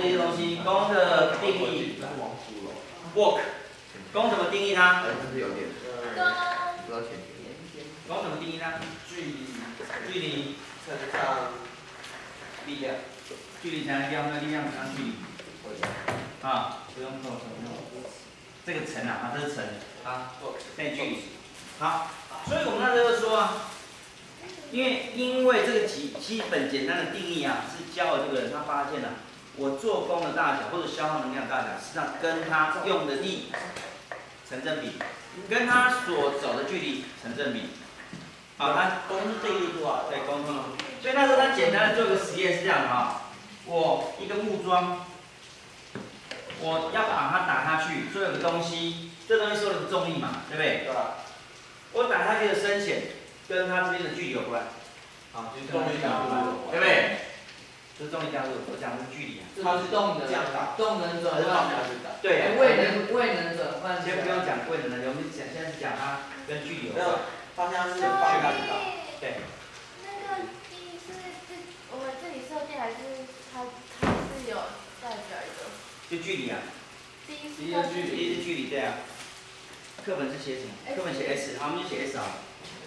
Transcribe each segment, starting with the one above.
这些东西，功的定义 ，work， 功怎么定义它？ 是有点，不知道前提。 功怎么定义它？距离乘上力量， 距离乘上力量乘上距离。啊，不用扣，不用。这个乘啊，这是乘啊，内距离。好，所以我们那时候说啊，因为这个基本简单的定义啊，是教了这个人他发现了、我做功的大小或者消耗能量大小，实际上跟他用的力成正比，跟他所走的距离成正比。好，他功是这一度啊， 对，功率。所以那时候他简单的做个实验是这样的啊，我一个木桩，我要把它打下去，所以有个东西，这东西受了个重力嘛，对不对？ 对吧？ 我打下去的深浅跟它这边的距离有关， 啊，就是动力加速， 对不对？这是重力加速，我讲的是距离啊。 它是动能，动能转换， 对， 位能转换。 先不用讲位能的，我们现在是讲它跟距离有关。 方向是方向知道。 对。 那个力是我们自己设定还是它是有代表一个？ 就距离啊。 第一是距离，对啊。课本是写什么？课本写 S， 好，我们就写 S 好了。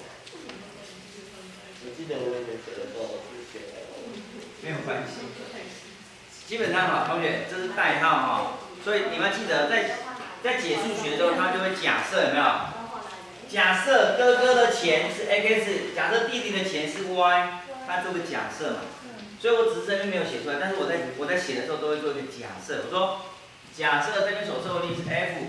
我记得我以前写的时候是写 L。 没有关系。基本上哈，同学，这是代号哈，所以你们记得在解数学的时候，它就会假设有没有？假设哥哥的钱是 x， 假设弟弟的钱是 y， 它做个假设嘛。所以我只是这边没有写出来，但是我在写的时候都会做一个假设。我说，假设这边所受的力是 F，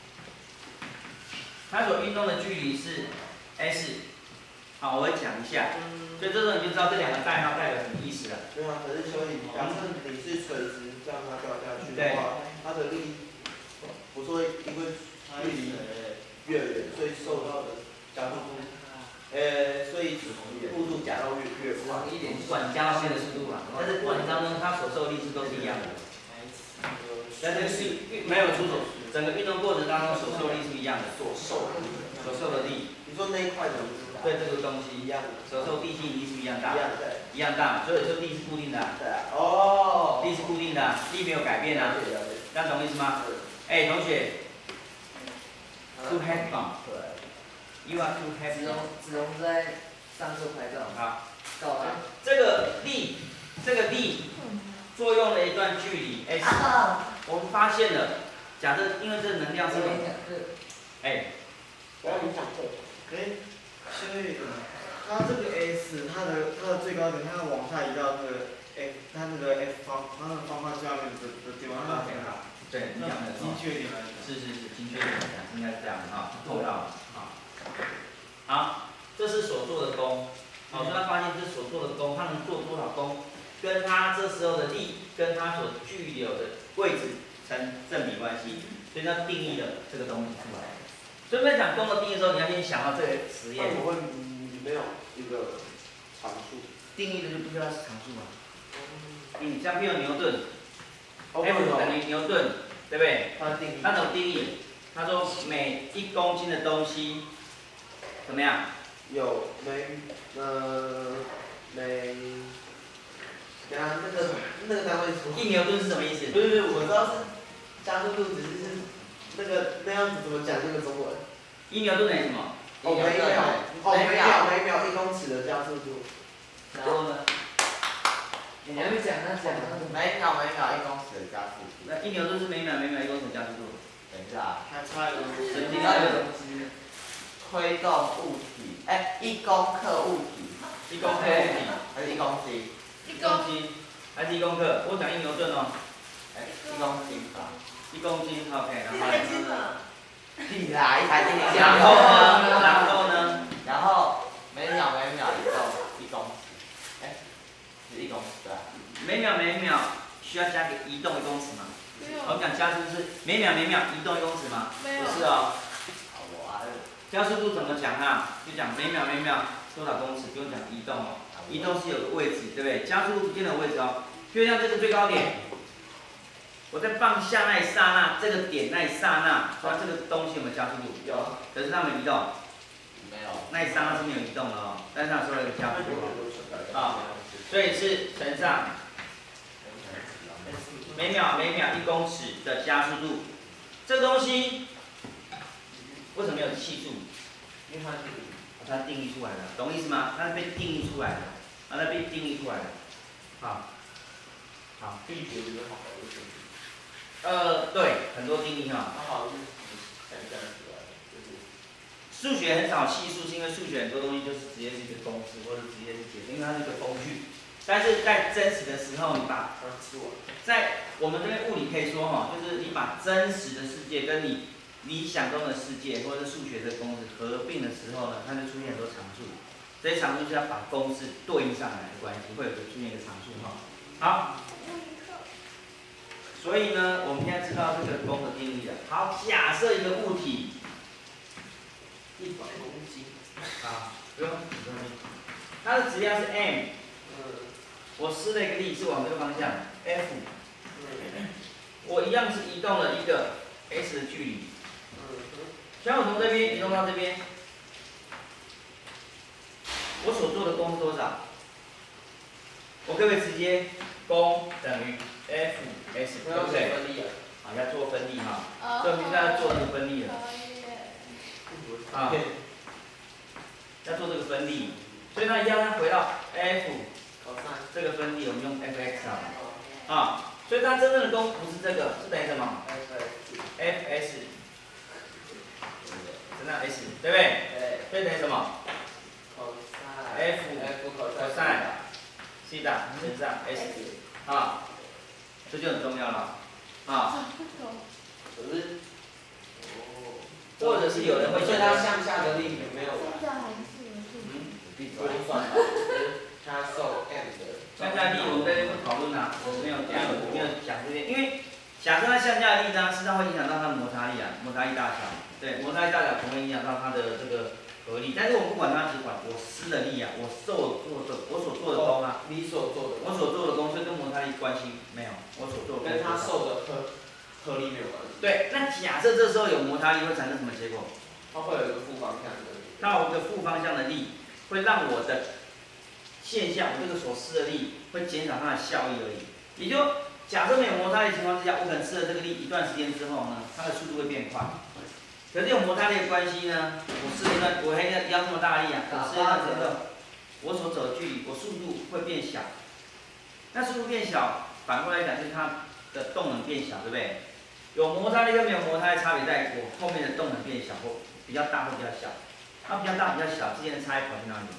它所运动的距离是 s， 好，我会讲一下。所以这时候你就知道这两个代号代表什么意思了。 对啊，可是所以假设你是垂直让它掉下去的话，它的力，我说因为距离越远，所以受到的加速度，所以速度加到越快。 管加到线的速度嘛，但是管当中它所受的力是都是一样的。但这个是没有出手，整个运动过程当中所受的力是一样的，所受的力。 你说那一块的， 对这个东西一样的，所受地心引力是不是一样大？一样大，所以说力是固定的。 对啊。哦。 力是固定的，力没有改变啊。这样懂意思吗？哎，同学 ，to have fun。You are to have fun。 子龙在上课拍照。 好。 告他。 这个力作用了一段距离 s， 我们发现了，假设因为这个能量是，哎， 不要影响课。 所以它这个 S， 它的最高点，它要往下移到那个 F， 它那个 F 方，它那个方块下面的地方，那很好。 对，你讲的精确点来讲。 是，精确点来讲，应该是这样的哈，透到了啊。好，这是所做的功，好，所以他发现这所做的功，他能做多少功，跟他这时候的力，跟他所具有的位置成正比关系，所以他定义了这个东西出来。所以在讲功的定义的时候，你要先想到这个实验。 我会没有一个常数。 定义的就不知道是常数嘛。像譬如牛顿 ，F 等于牛顿，对不对？它怎么定义？他说每1公斤的东西怎么样？ 有那个单位是 1牛顿是什么意思？ 不是，我知道是加速度，只是那样子怎么讲那个中文 ？1牛顿等于什么？ 每秒1公尺的加速度。 然后呢？你还没讲那每秒1公尺的加速度。 那1牛顿是每秒1公尺加速度。 等一下， 还差一个神经那个东西。 推动物体，1公克物体 ，1公克物体还是1公斤 ？1公斤还是1公克？我讲1牛顿哦。 1公斤吧。 1公斤 ，OK， 然后。 屁啦，一台电力然后呢？ 然后每秒移动1公尺，是1公尺对吧？ 每秒需要加个移动1公尺吗？我们讲加速度是每秒移动1公尺吗？ 没有。 不是哦。加速度怎么讲啊？就讲每秒多少公尺，不用讲移动哦。移动是有个位置，对不对？加速度不见得有位置哦。就像这个最高点，我在放下那一刹那，这个点那一刹那，它这个东西有没有加速度？ 有。 可是它没移动。 没有。 那一刹那是没有移动的哦，但是它受了一个加速度啊，所以是乘上每秒1公尺的加速度。这个东西为什么没有系数？ 因为它定义出来的，懂意思吗？它是被定义出来的，它被定义出来的。好，好。 力学比较好的就是。 对，很多定义哈。 它好像是想象出来的，就是。 数学很少系数，是因为数学很多东西就是直接是一个公式，或者直接是解，因为它是一个工具。但是在真实的时候，你把在我们这边物理可以说哈，就是你把真实的世界跟你理想中的世界，或者是数学的公式合并的时候呢，它就出现很多常数。这些常数是要把公式对应上来的关系，会有出现一个常数哈。好，所以呢，我们现在知道这个功的定义了。好，假设一个物体 100公斤。 啊，不用，它的质量是 m。我施了一个力是往这个方向 F， 我一样是移动了一个 S 的距离，像我从这边移动到这边，我所做的功是多少？我可不可以直接功等于 Fs， 对不对？好，要做分力哈，所以我们现在要做这个分力了。啊，要做这个分力，所以它一样，它回到 F。这个分力我们用 Fx 啊，所以它真正的功不是这个，是等于什么 ？Fs， 乘上 s， 对不对？对。所以等于什么 ？F cos 西塔乘上 s 啊，这就很重要了啊。 可是， 或者是有人会所以它向下的力有没有？ 不用算吧，它受 m 的。 向下力我们在这边不讨论啦，没有讲这些，因为假设它向下的力呢，实际上会影响到它的摩擦力啊，摩擦力大小，对，摩擦力大小可能会影响到它的这个合力，但是我不管它，只管我施的力啊，我所做的功啊， 你所做的， 我所做的功，这跟摩擦力关系没有，我所做的跟它受的合力没有关系。 对，那假设这时候有摩擦力会产生什么结果？ 它会有一个负方向的。 它有一个负方向的力，会让我的现象，我这个所施的力会减少它的效益而已。也就假设没有摩擦力的情况之下，我可能施了这个力一段时间之后呢，它的速度会变快。可是有摩擦力的关系呢，我施了一段，我还要这么大力啊，我施了一段之后，我所走的距离，我速度会变小。那速度变小，反过来讲就是它的动能变小，对不对？有摩擦力跟没有摩擦力差别在我后面的动能变小或比较大或比较小。那比较大比较小之间的差异跑去哪里？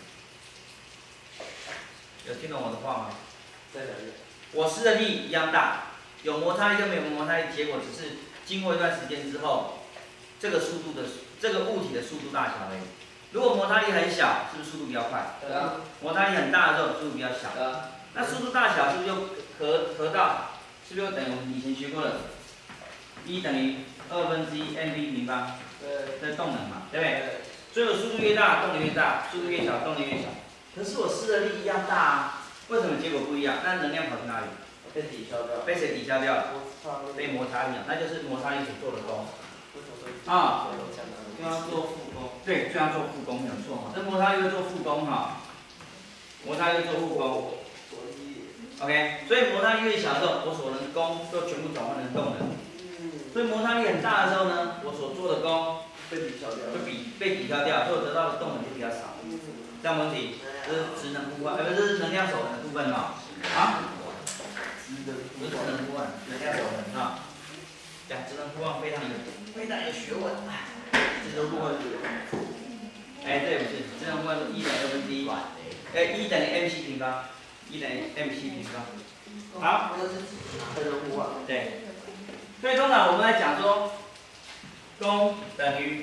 有听懂我的话吗？ 在哪里？ 我施的力一样大，有摩擦力跟没有摩擦力，结果只是经过一段时间之后，这个物体的速度大小而已。如果摩擦力很小，是不是速度比较快？ 对啊。 摩擦力很大的时候，速度比较小。 对啊。 那速度大小是不是就合到，是不是就等于我们以前学过的，E等于1/2 mv 平方？对。这动能嘛，对不对？对。所以我速度越大，动能越大；速度越小，动能越小。可是我施的力一样大啊，为什么结果不一样？那能量跑去哪里？ 被抵消掉。 被谁抵消掉了？被摩擦力，那就是摩擦力所做的功。啊。 就要做负功。 对，就要做负功，没有错哈。这摩擦力会做负功哈，摩擦力做负功。OK， 所以摩擦力越小的时候，我所能功就全部转换成动能。所以摩擦力很大的时候呢，我所做的功被抵消掉。 就被抵消掉，所以我得到的动能就比较少。这样问题，这是职能互换，不是，这是能量守恒的部分哈。啊？不是职能互换，能量守恒哈。讲职能互换非常有学问。 职能互换是？ 哎，这也不是，职能互换是1等于1/2，1等于 mc 平方，1等于 mc 平方。好。 这是职能互换。 对。所以通常我们在讲说，功等于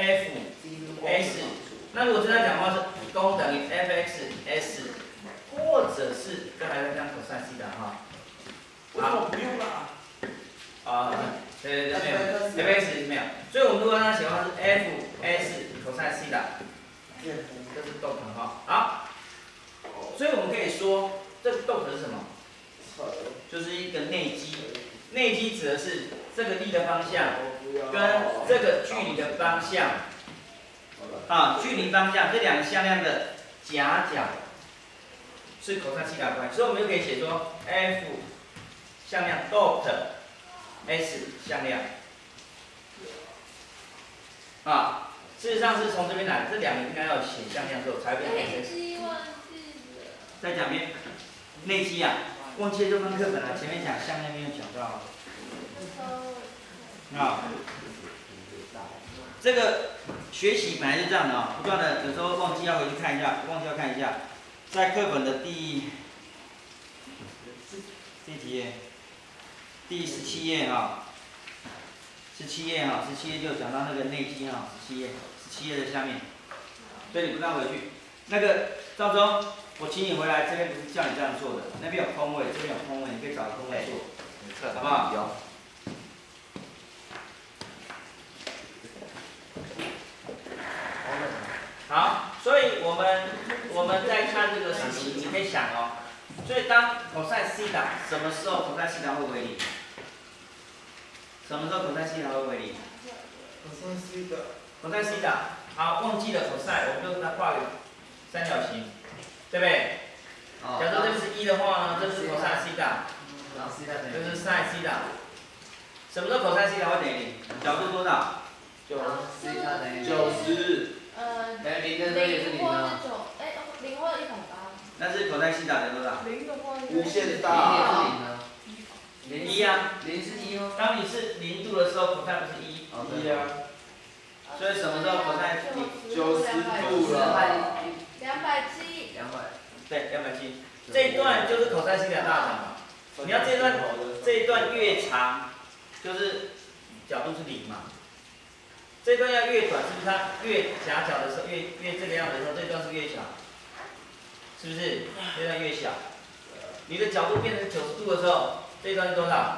Fs， 那如果真的讲的话是功等于 Fx，s， 或者是这还在讲 cos 西塔哈。 为什么不用啦？ 对，没有 ，Fx 没有，所以我们如果让它写的话是 Fs cos 西塔，这是动能哈。好，所以我们可以说这个动能是什么？就是一个内积。内积指的是这个力的方向跟这个距离的方向，距离方向这两个向量的夹角是cos西塔关系，所以我们就可以写说 F 向量 dot s 向量。啊，事实上是从这边来的，这两个应该要写向量之后才会变成 s。 内积忘记了。 再讲一遍，内积啊，忘记了就翻课本了，前面讲向量没有讲到。啊，这个学习本来就这样的啊，不断的有时候忘记要回去看一下，忘记要看一下，在课本的第几页？第17页啊，17页啊，17页就讲到那个内积啊，17页的下面，所以你不断回去。那个赵忠，我请你回来，这边不是叫你这样做的，那边有空位，这边有空位，你可以找个空位做，好不好？有。好，所以我们在看这个事情，你可以想哦，所以当 cos 西塔什么时候 cos 西塔会为零？什么时候 cos 西塔会为零 cos 西塔。 cos 西塔，好，忘记了 cos， 我们就给它画个三角形，对不对？假设这个是1的话呢，这是 cos 西塔，这是 sin 西塔。什么时候 cos 西塔会等于零？角度多少西塔等于 90。 等于0的时候也是0啊。 0或180。 那是 cos 西塔等于多少？ 无限大。 1啊。 0是1吗？ 当你是0度的时候 cos 不是1？ 1啊。 所以什么时候 cos 90度了。 270。 对，270。这一段就是 cos 西塔大小嘛。你要这一段越长，就是角度是0嘛。这一段要越短，是不是它越夹角的时候，越这个样子的时候，这一段是越小，是不是？这一段越小。你的角度变成90度的时候，这一段是多少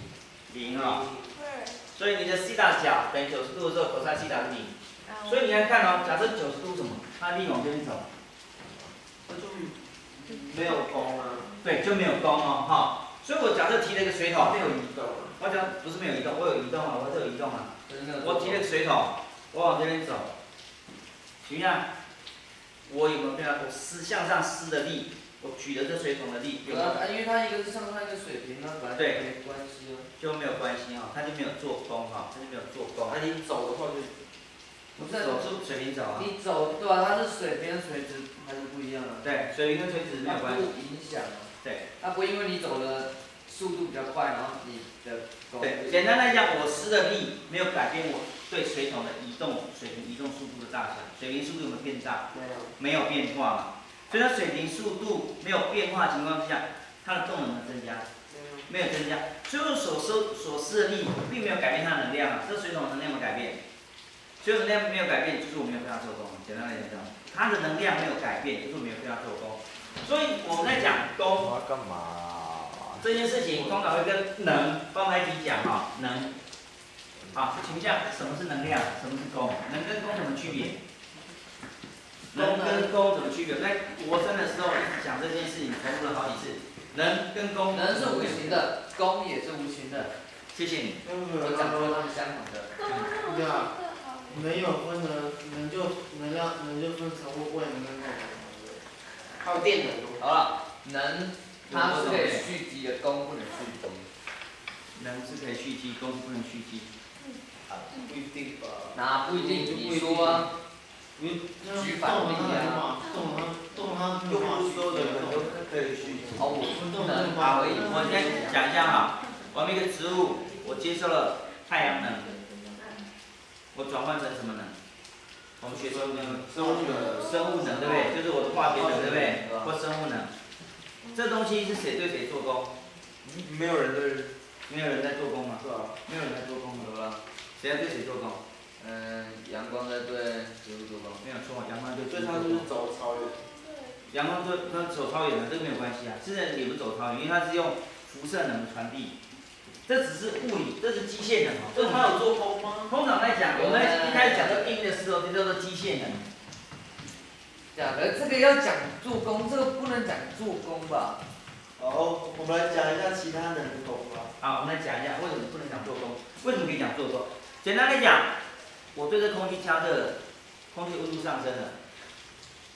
？0啊。所以你的西塔角等于90度的时候 ，cos 西塔是0。所以你来看哦，假设90度什么，它力往这边走， 这就没有功啊。 对，就没有功哦，哈。所以我假设提了一个水桶， 没有移动。 我讲不是没有移动，我有移动啊，我这有移动啊。我提了个水桶，我往这边走，行不行？我有没有对它？我向上施的力，我举的这水桶的力有没有？ 因为它一个是上上一个水平，那本来就没关系啊。 就没有关系哈，它就没有做功哈，它就没有做功。 那你走的话就不是走是水平走啊。 你走对吧？它是水平垂直还是不一样啊？ 对，水平跟垂直没有关系。 它不影响啊。 对。 它不会因为你走的速度比较快，然后你的对，简单来讲，我施的力没有改变我对水桶的移动水平移动速度的大小，水平速度有没有变大？没有变化嘛。所以它水平速度没有变化的情况之下，它的动能有增加？没有增加。所以我所施的力并没有改变它的能量啊，这水桶能量有没有改变？水桶能量没有改变，就是我没有对它做功。简单来讲，它的能量没有改变，就是我没有对它做功。所以我们在讲功。 我要干嘛？ 这件事情通常会跟能放在一起讲哈，能。好，请问一下，什么是能量？什么是功？能跟功什么区别？能跟功怎么区别？在国三的时候一直讲这件事情，重复了好几次。能跟功。 能是无形的，功也是无形的。 谢谢你。 我讲说它们相同的。 对啊，能有分能就分成位能跟功能。 还有电能。 好了， 能它是可以蓄积的，功不能蓄积。 能是可以蓄积，功是不能蓄积。 不一定吧？ 哪不一定？你说啊。举反例啊。 动它又不是所有的人都可以蓄积。 哦，我能可以。 我先讲一下哈，我们一个植物，我接受了太阳能，我转换成什么能？我们学生物能，生物能对不对？就是我的化学能对不对？或生物能。这东西是谁对谁做功？ 没有人在做功吗？ 是吧？ 没有人在做功有了。 谁在对谁做功？ 阳光在对植物做功。 没有错，阳光对所以他是走超远。 阳光对它走超远的，这个没有关系啊。现在也不走超远，因为它是用辐射能传递。这只是物理，这是机械能哦。 这他有做功吗？ 通常来讲，我们一开始讲到定义的时候，就叫做机械能。 讲的这个要讲做功，这个不能讲做功吧？ 好，我们来讲一下其他能的功吧。 好，我们来讲一下为什么不能讲做功，为什么可以讲做功？简单来讲，我对这空气加热，空气温度上升了，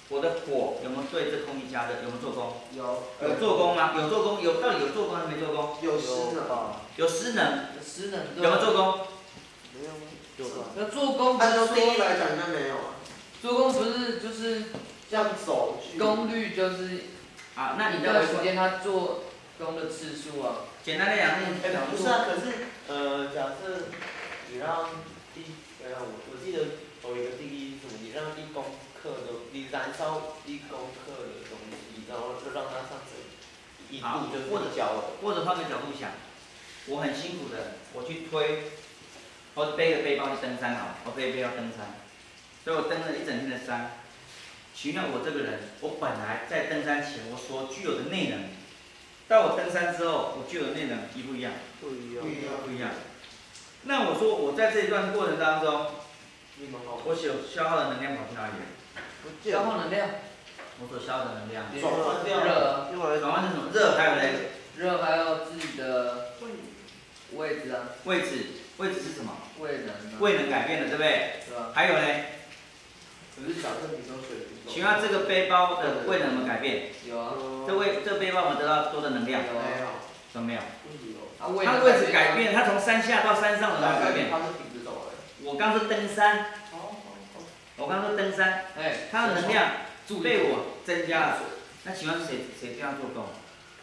我的火有没有对这空气加热？有没有做功？ 有有做功吗？有做功，到底有做功还是没做功？ 有湿呢， 有失能， 失能有没有做功？ 没有吗？ 那做工不按照是说定义来讲，应该没有啊。 做工不是就是这样走去。 功率就是啊，那你一的段时间他做工的次数啊。 简单来讲， 不是啊，可是假设你让我记得有一个定义是什么？你让1公克的，你燃烧1公克的东西，然后就让它上升1度，就是或者焦了。 或者换个角度想，我很辛苦的，我去推，或者背个背包去登山好，我背个背包登山，所以我登了一整天的山。奇妙，我这个人，我本来在登山前我所具有的内能，到我登山之后，我具有的内能一不一样？ 不一样。 不一样。那我说我在这一段过程当中，我所消耗的能量跑去哪里了？ 消耗能量。 我所消耗的能量。 转换掉。 热。 转换成什么？热还有嘞？ 热还有自己的位置啊。 位置是什么？ 位能啊。 位能改变了，对不对？ 对吧？ 还有嘞？ 可是假设你说水平。 请问这个背包的位能有没有改变？ 有啊。 这背包有没有得到多的能量？ 有啊。 没有。 都没有。 它它位置改变，它从山下到山上有没有改变？ 它是平直走的。 我刚说登山。我刚说登山， 哎， 它的能量被我增加了。那请问谁这样做工？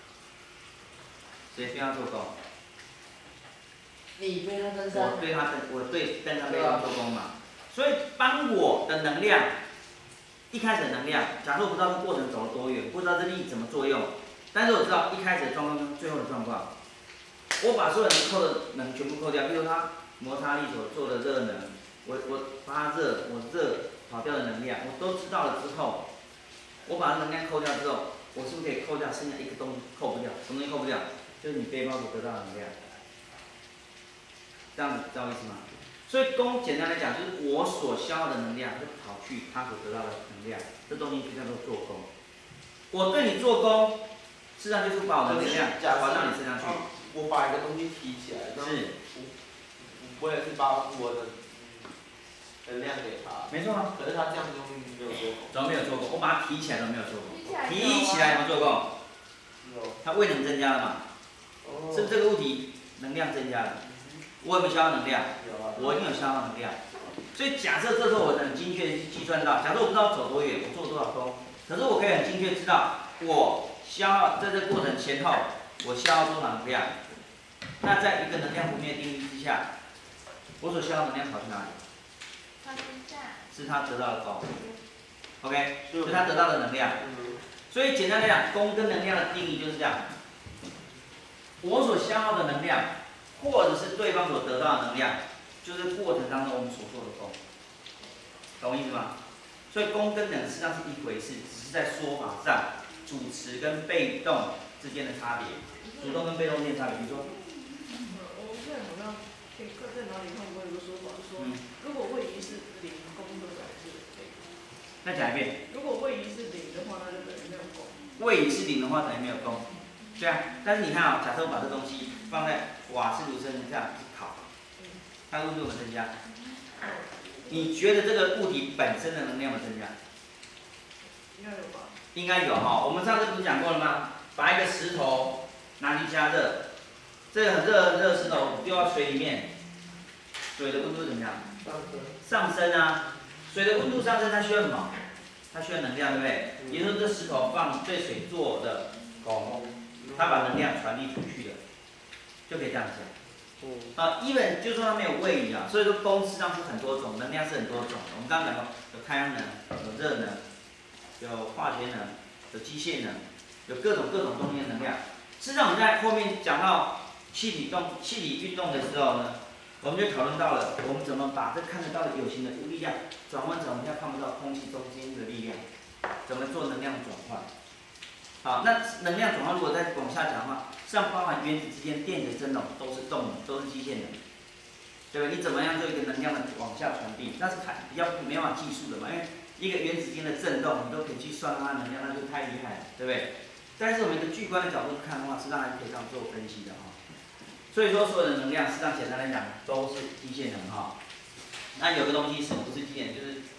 谁这样做工？ 你背他登山。 我对登山背包做工嘛。所以帮我的能量，一开始的能量，假如我不知道这过程走了多远，不知道这力怎么作用，但是我知道一开始的状况跟最后的状况，我把所有能扣的能全部扣掉，比如它摩擦力所做的热能，我发热，我热跑掉的能量，我都知道了之后，我把能量扣掉之后，我是不是可以扣掉剩下一个东西扣不掉？什么东西扣不掉？就是你背包所得到的能量。这样子知道意思吗？所以功简单来讲，就是我所消耗的能量会跑去他所得到的能量，这东西就叫做做功。我对你做功，事实上就是把我的能量还到你身上去。 我把一个东西提起来， 是。 我也是把我的能量给他。 没错啊。 可是他这样子没有做功。 怎么没有做功？我把它提起来都没有做功。 提起来有没有做功？ 有。 它位能增加了嘛？ 哦。 是这个物体能量增加了。我有没有消耗能量？ 有啊。 我一定有消耗能量。所以假设这时候我很精确的去计算到，假设我不知道走多远，我做多少功，可是我可以很精确知道我消耗在这个过程前后我消耗多少能量。那在一个能量不变的定律之下，我所消耗能量跑去哪里？是他得到的功。OK， 是他得到的能量。所以简单来讲，功跟能量的定义就是这样。我所消耗的能量，或者是对方所得到的能量，就是过程当中我们所做的功，懂我意思吗？所以功跟能实际上是一回事，只是在说法上，主词跟被动之间的差别，主动跟被动之间的差别。比如说， 我现在好像在哪里看过一个说法，是说如果位移是0，功就表示0。 再讲一遍。 如果位移是0的话，那就等于没有功。 位移是0的话，等于没有功。对啊，但是你看啊，假设我把这东西放在瓦斯炉身上这样去烤，它温度有没有增加？你觉得这个物体本身的能量有没有增加？ 应该有吧？ 应该有哈。我们上次不是讲过了吗？把一个石头拿去加热，这个很热的石头丢到水里面，水的温度怎么样？上升啊。水的温度上升，它需要什么？它需要能量，对不对？也就是说，这石头放对水做的功，它把能量传递出去的，就可以这样讲。even 就说它没有位移啊，所以说功实际上是很多种，能量是很多种。我们刚刚讲过，有太阳能，有热能，有化学能，有机械能，有各种东西的能量。事实上，我们在后面讲到气体运动的时候呢，我们就讨论到了我们怎么把这看得到的有形的力量转换成我们现在看不到空气中间的力量，怎么做能量转换？好，那能量转换如果再往下讲的话，实际上包含原子之间电子振动都是动能，都是机械能，对不对？你怎么样做一个能量的往下传递？那是比较没办法计数的嘛，因为一个原子间的振动，你都可以去算它的能量，那就太厉害了，对不对？但是我们一个巨观的角度看的话，实际上还是可以这样做分析的哈。所以说，所有的能量，实际上简单来讲都是机械能哈。那有个东西是不是机械能，就是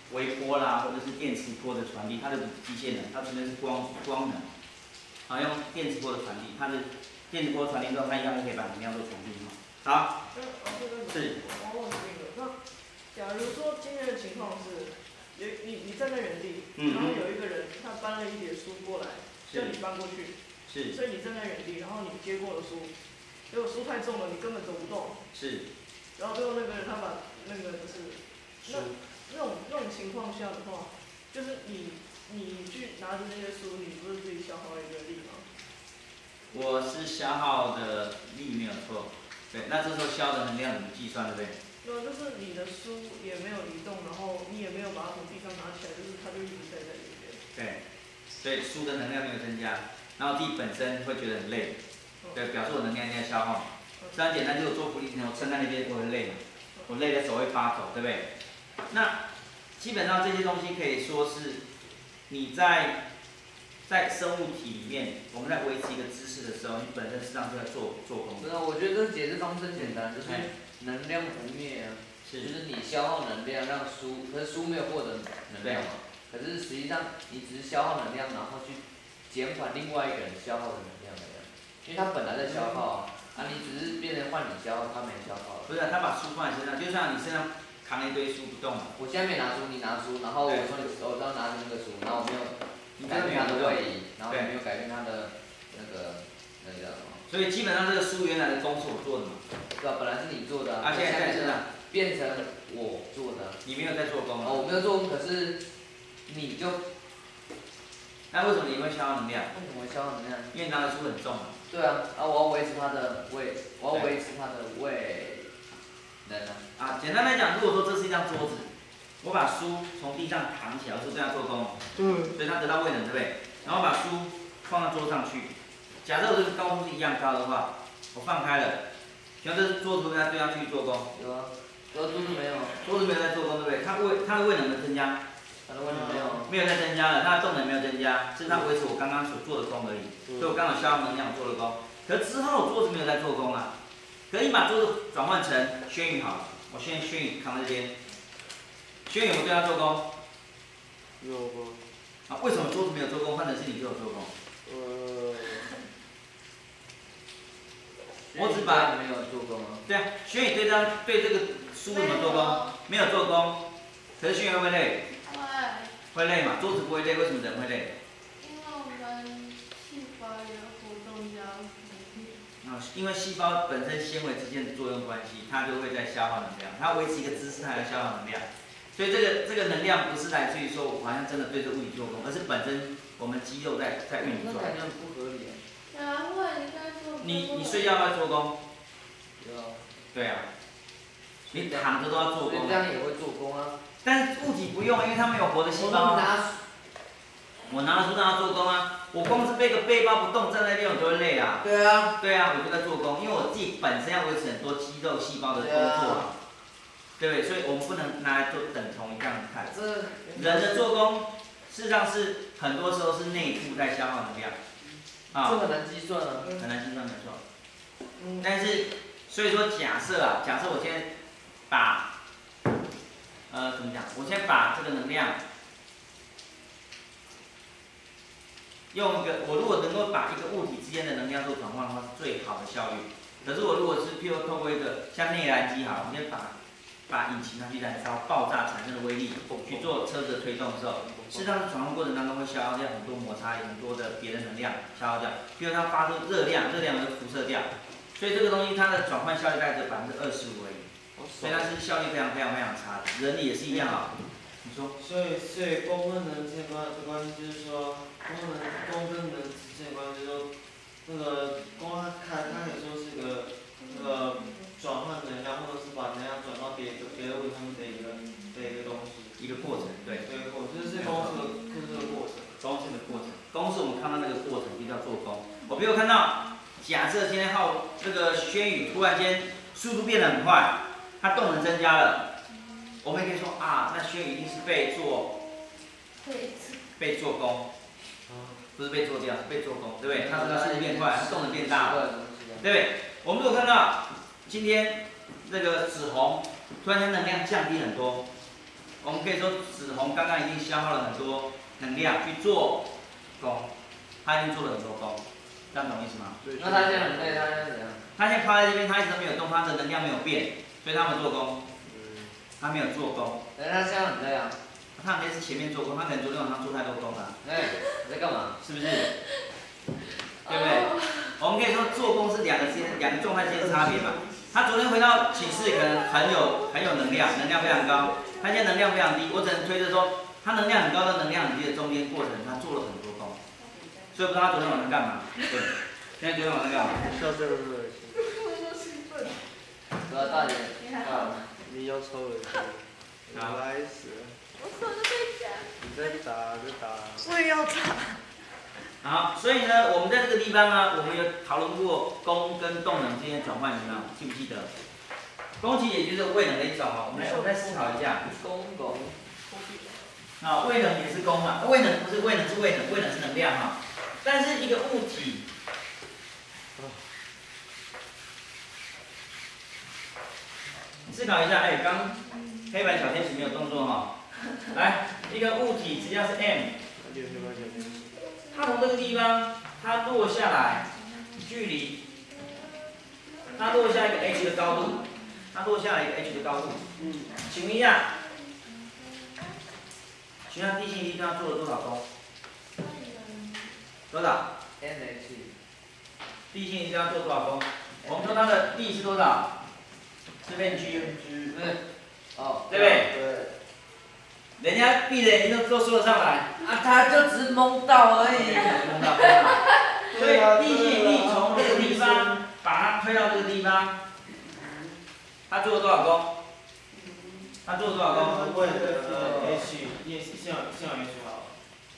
微波啦，或者是电磁波的传递，它的机械能，它纯粹是光能，好用电磁波的传递，它的电磁波传递之后，它一样可以把能量都传递嘛。好，是。 我问这个，那假如说今天的情况是，你站在原地，然后有一个人他搬了一叠书过来，叫你搬过去， 是。 所以你站在原地，然后你接过了书，结果书太重了，你根本走不动。 是。 然后最后那个人他把那个就是那种情况下的话，就是你去拿着那些书，你不是自己消耗一个力吗？ 我是消耗的力没有错，对，那这时候消的能量怎么计算，对不对？ 就是你的书也没有移动，然后你也没有把它从地上拿起来，就是它就一直在里面。对， 所以书的能量没有增加，然后自己本身会觉得很累，对，表示我能量在消耗。非常简单，就是我做浮力前，我撑在那边我会累嘛，我累的手会发抖，对不对？那基本上这些东西可以说是你在生物体里面，我们在维持一个姿势的时候，你本身实际上是在做功。 真的，我觉得这解释方式很简单，就是能量不灭啊，就是你消耗能量让书，可是书没有获得能量嘛，可是实际上你只是消耗能量，然后去减缓另外一个人消耗的能量而已，因为他本来在消耗啊，你只是变成换你消耗，他没消耗。 不是、啊，他把书放在身上，就像你身上扛了一堆书不动。 我现在没拿书，你拿书，然后我从你手上拿着那个书，然后我没有改变他的位移，然后也没有改变他的那个叫什么。 所以基本上这个书原来的功是我做的嘛。 对啊，本来是你做的啊，现在在身上变成我做的。 你没有在做工啊？ 哦，我没有做工，可是你就。 那为什么你会消耗能量？ 为什么会消耗能量？ 因为拿的书很重啊。 对啊，我要维持它的位，我要维持它的位能啊。 啊，简单来讲，如果说这是一张桌子，我把书从地上扛起来，我是这样做工，所以它得到位能，对不对？然后把书放到桌上去，假设我这个高度是一样高的话，我放开了，像这桌子跟它对上去做工。 有啊，桌子没有。 桌子没有在做工，对不对？它的位能有增加。 它的位能没有。 没有在增加了，它的动能没有增加，是它维持我刚刚所做的功而已。所以我刚好消耗能量，我做了工。可是之后桌子没有在做工了，可是你把桌子转换成轩宇好了，我现在轩宇扛在这边，轩宇有没有对它做工？ 有吗？ 啊，为什么桌子没有做工，换成是你对我做工？我只把没有做工啊。 对啊，轩宇对这个书有没有做工？没有做工。可是轩宇会不会累？会累嘛？桌子不会累，为什么人会累？ 因为我们细胞有活动要因为细胞本身纤维之间的作用关系，它就会在消耗能量，它维持一个姿势，它要消耗能量。所以这个能量不是来自于说我好像真的对这物体做功，而是本身我们肌肉在运转。 那感觉很不合理啊。 哪会？你在做？ 你睡觉要不要做功？ 有。 对啊。你躺着都要做功。 这样也会做功啊。 但是物体不用，因为它没有活的细胞。我拿了书让它做工啊！我光是背个背包不动站在那边，我就会累啊。 对啊。 对啊，我就在做工，因为我自己本身要维持很多肌肉细胞的工作啊，对不对？所以我们不能拿来做等同这样子看。人的做工，事实上是很多时候是内部在消耗能量。啊。 这很难计算啊。 很难计算，没错。但是，所以说假设我先把，怎么讲？我先把这个能量。用一个，我如果能够把一个物体之间的能量做转换的话，是最好的效率。可是我如果是譬如透过一个像内燃机好，我先把引擎拿去燃烧，爆炸产生的威力去做车子的推动的时候，事实上在转换过程当中会消耗掉很多摩擦力，很多的别的能量消耗掉。譬如它发出热量会辐射掉，所以这个东西它的转换效率大概只有25%而已，所以它是效率非常差的。人也是一样啊。你说？ 所以功跟能之间的关系就是说，功跟能之间的关系就是说，那个功它可以说是个那个转换能量，或者是把能量转到别的位上面的一个东西。 一个过程，对。 对，就是功是这个过程。 功是个过程，功是我们看到那个过程就叫做功。我比如看到，假设今天这个轩宇突然间速度变得很快，它动能增加了。我们也可以说啊，那轩宇一定是被做工，不是被做掉，是被做工，对不对？它速度变快，它动能变大了，对不对？我们如果看到今天那个紫红突然间能量降低很多， 我们可以说子红刚刚已经消耗了很多能量去做功，他已经做了很多功，这样懂意思吗？ 那他现在很累，他现在怎样？ 他现在趴在这边，他一直都没有动，他的能量没有变，所以他没有做功，他没有做功。 他现在很累啊。 他很累是前面做功，他可能昨天晚上做太多功了。 你在干嘛？ 是不是？对不对？我们可以说做功是两个状态之间的差别嘛。他昨天回到寝室可能很有能量，能量非常高。他现在能量非常低，我只能推测说，他能量很高到能量很低的中间过程，他做了很多功，所以不知道他昨天晚上干嘛。对，现在昨天晚上干嘛？ 笑这个热心。 对啊，大姐。 你要抽了，来死了。 我手都被夹。 你在打就打。 我也要打。 好，所以呢，我们在这个地方呢，我们有讨论过功跟动能之间的转换，有没有？记不记得？功其实也就是位能的一种哦。我们再思考一下。 功。 啊，位能也是功嘛，位能不是位能是位能，位能是能量哈。但是一个物体，思考一下，哎，刚黑白小天使没有动作哈。来，一个物体只要是 m， 它从这个地方它落下来，距离，它落下一个 h 的高度，它落下来一个 h 的高度。请问一下。请问地心引力刚刚做了多少功？多少 ？NH。 地心引力刚刚做多少功？我们说它的力是多少？是 G。 哦。 对不对？对。人家闭着眼睛都说得上来。 啊，他就只蒙到而已。 蒙到。所以地心引力从这个地方把它推到这个地方，它做了多少功？它做了多少功？ 为了H， 也是像 H 好。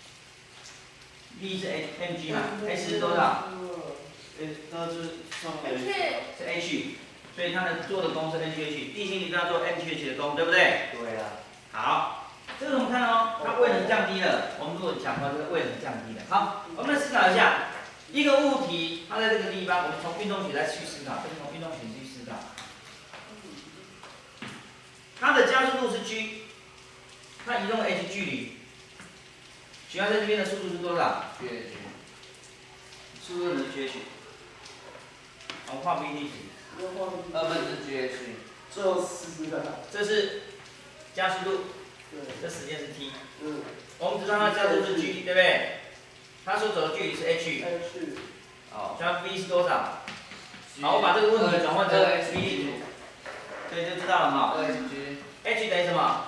力是 mg 嘛 ，h 是多少？ 那就是上面。 是 h， 所以它的做的功是 mgh， 地心引力要做 mgh 的功，对不对？ 对啊。 好，这个我们看哦，它位能降低了。我们如果讲到这个位能降低了，好，我们来思考一下，一个物体它在这个地方，我们从运动学来去思考，从运动学去思考。它的加速度是 g， 它移动 h 距离，请问在这边的速度是多少 ？gh。 速度是 gh。我们画 v 例题。 gh。 就是的。 这是加速度，这时间是 t。我们知道它加速度是 g， 对不对？它所走的距离是 h。好，加 v 是多少？好，我把这个问题转换成 v 例图，所以就知道了哈。h 等于什么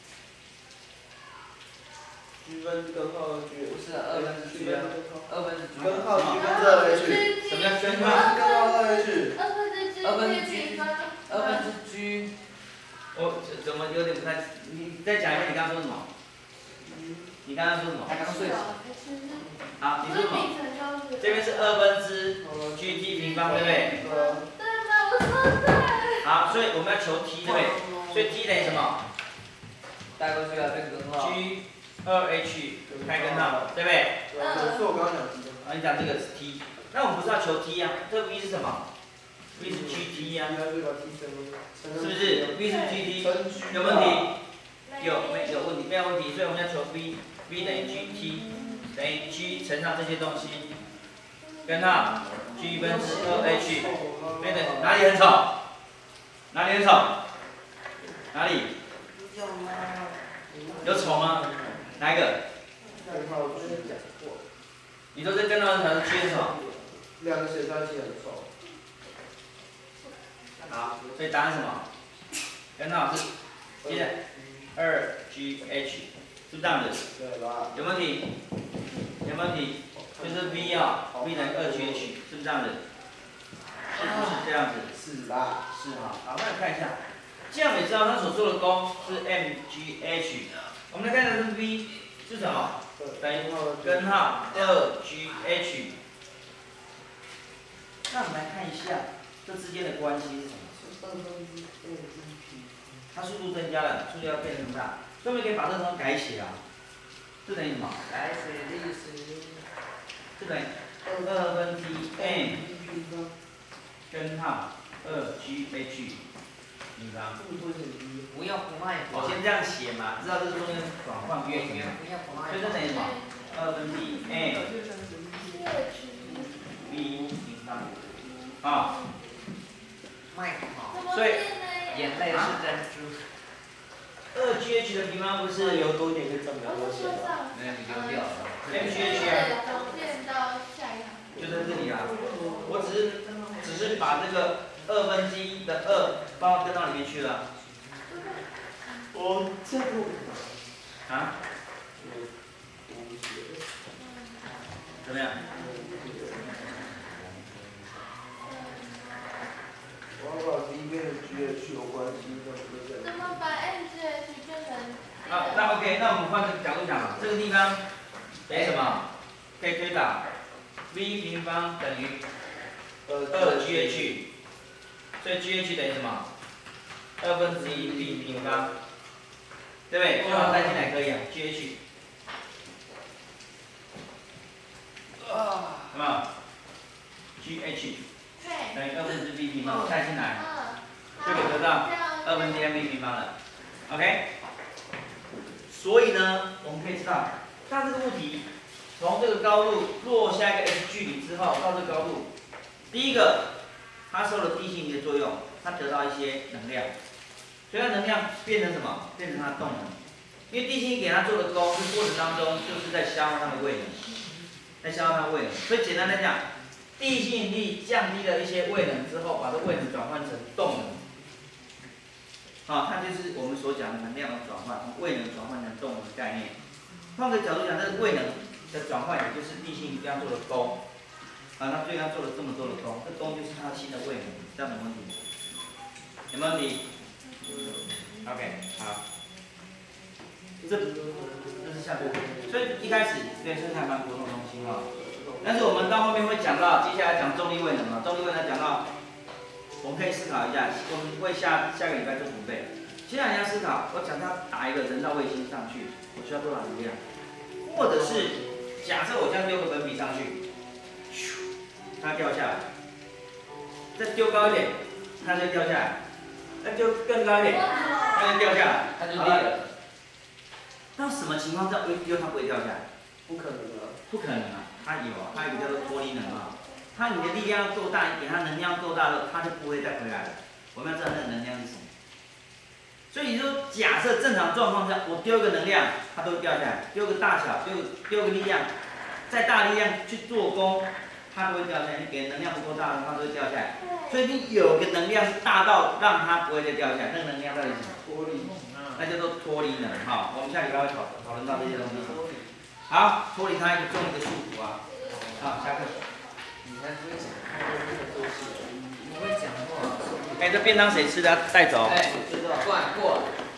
？G 分根号 G。 不是2分之 G 啊，2分之 G。 根号 G 分之 2H。 什么叫根号？ 根号 2H。 2分之 G。 我怎么有点不太？你再讲一遍，你刚刚说什么？你刚刚说什么？ 他刚睡醒。 好，你说什么？这边是2分之 gt 平方，对不对？ 对吗？我说对。 好，所以我们要求 t， 对不对？所以 t 等于什么？ 带过去啊，变根号。 G 2H 开根号，对不对？ 是我刚刚讲的。 啊，你讲这个是 t， 那我们不是要求 t 啊？这 v 是什么 ？v 是 gt 呀、啊，是不是 ？v 是 gt， 有问题？有问题？没有问题，所以我们要求 v 等于 gt 等于 g 乘上这些东西，根号 g 分之 2H， 对的，哪里很丑？哪里很丑？哪里？有丑吗？哪一个？你说这根号条是 g 是什么？ 两个写在一起很丑。 好，所以答案是什么？根号是接着2GH， 是不是这样子？ 对吧？ 有问题？有问题？就是 V 啊 ，V 等于2GH， 是不是这样子？是不是这样子？ 是啦。 是哈。好，那来看一下，这样你知道它所做的功是 mgh， 我们来看一下这 V 是什么？等于根号 2GH。那我们来看一下这之间的关系是什么？它速度增加了，速度要变成这么大，所以我们可以把这个东西改写啊。这等于什么？ 改写历史。 这等于2分之 m 根号 2GH 平方。 不要不卖我先这样写嘛，知道这个中间转换过程嘛？ 不要不卖所以这等于什么？2/a b 平方。啊。 卖不好。 所以眼泪是珍珠。 2GH 的平方不是留多一点可以赚比较多钱。 没有，你丢掉了。 MGH 啊。 变到下一行。 就在这里啊，我只是把这个1/2的2帮我跟到里面去了。 我这样。 啊？怎么样？ 我要把第一边的 GH 有关系的， 怎么把 MGH 变成？ 啊，那 OK， 那我们换个角度讲，这个地方等于什么？可以推导 v 平方等于2GH， 所以 GH 等于什么？1/2 b 平方，对不对？最好带进来可以啊 ，GH。有没有 ？GH 等于1/2 b 平方，带进来，就可以得到2/2 b 平方了。OK。所以呢，我们可以知道，当这个物体从这个高度落下一个 h 距离之后，到这个高度，第一个，它受了地心引力的作用，它得到一些能量，所以它能量变成什么？变成它的动能。因为地心给它做的功，这过程当中就是在消耗它的位能，在消耗它的位能。所以简单来讲，地心引力降低了一些位能之后，把这位能转换成动能。啊，它就是我们所讲的能量的转换，从位能转换成动能的概念。换个角度讲，这个位能的转换，也就是地心引力要做的功。啊，它对它做了这么多的功，这功就是它新的位能，这样有没有问题？有没有问题？OK， 好。这是下部分，所以一开始对是还蛮普通的东西哈。但是我们到后面会讲到，接下来讲重力位能啊，重力位能讲到。我们可以思考一下，我们为下个礼拜做准备。接下来你要思考，我假设要打一个人造卫星上去，我需要多少能量？或者是假设我这样丢个粉笔上去，它掉下来，再丢高一点，它就掉下来，再丢更高一点，它就掉下来， 它就裂了。 到什么情况下丢它不会掉下来？ 不可能啊！ 不可能啊！它有啊，它有一个叫做脱离能啊。它你的力量够大，给它能量够大了，它就不会再回来了。我们要知道那个能量是什么。所以说，假设正常状况下，我丢一个能量，它都会掉下来；丢个大小，丢个力量，再大力量去做功，它都会掉下来。你给能量不够大的话，都会掉下来。所以你有个能量是大到让它不会再掉下来，那个能量到底是什么？ 脱离， 那叫做脱离能哈。我们下礼拜会讨论到这些东西。好，脱离它一个重力的束缚啊。好，下课。 你才不会讲太多这个东西，你会讲话。 哎，这便当谁吃的？带走。 哎，过了。